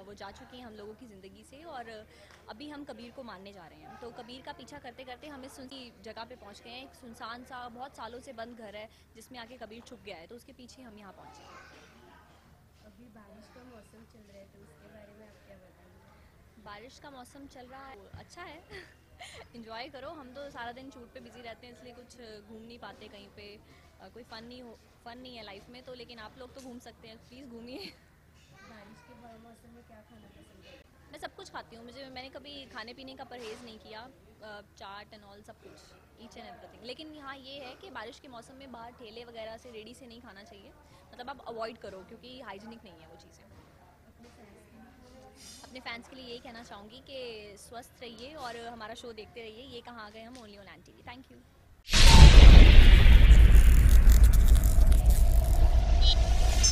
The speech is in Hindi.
वो जा चुकी हैं हम लोगों की ज़िंदगी से, और अभी हम कबीर को मानने जा रहे हैं। तो कबीर का पीछा करते करते हम इस सुनसान जगह पे पहुंच गए हैं। एक सुनसान सा बहुत सालों से बंद घर है जिसमें आके कबीर छुप गया है, तो उसके पीछे हम यहाँ पहुँचे हैं। अभी बारिश का मौसम चल रहा है, तो उसके बारे में आप क्या बताएंगे? बारिश का मौसम चल रहा है, अच्छा है। इंजॉय करो। हम तो सारा दिन शूट पे बिजी रहते हैं, इसलिए कुछ घूम नहीं पाते कहीं पे, कोई फन नहीं है लाइफ में तो, लेकिन आप लोग तो घूम सकते हैं, प्लीज़ घूमिए। बारिश के मौसम में क्या खाना पसंद है? मैं सब कुछ खाती हूँ, मैंने कभी खाने पीने का परहेज़ नहीं किया, चाट एंड ऑल सब कुछ, ईच एंड एवरीथिंग। लेकिन यहाँ ये है कि बारिश के मौसम में बाहर ठेले वगैरह से रेडी से नहीं खाना चाहिए, मतलब आप अवॉइड करो क्योंकि हाइजीनिक नहीं है वो चीज़ें। अपने फैंस के लिए यही कहना चाहूँगी कि स्वस्थ रहिए और हमारा शो देखते रहिए। ये कहाँ आ गए हम, only on NTV। Thank you.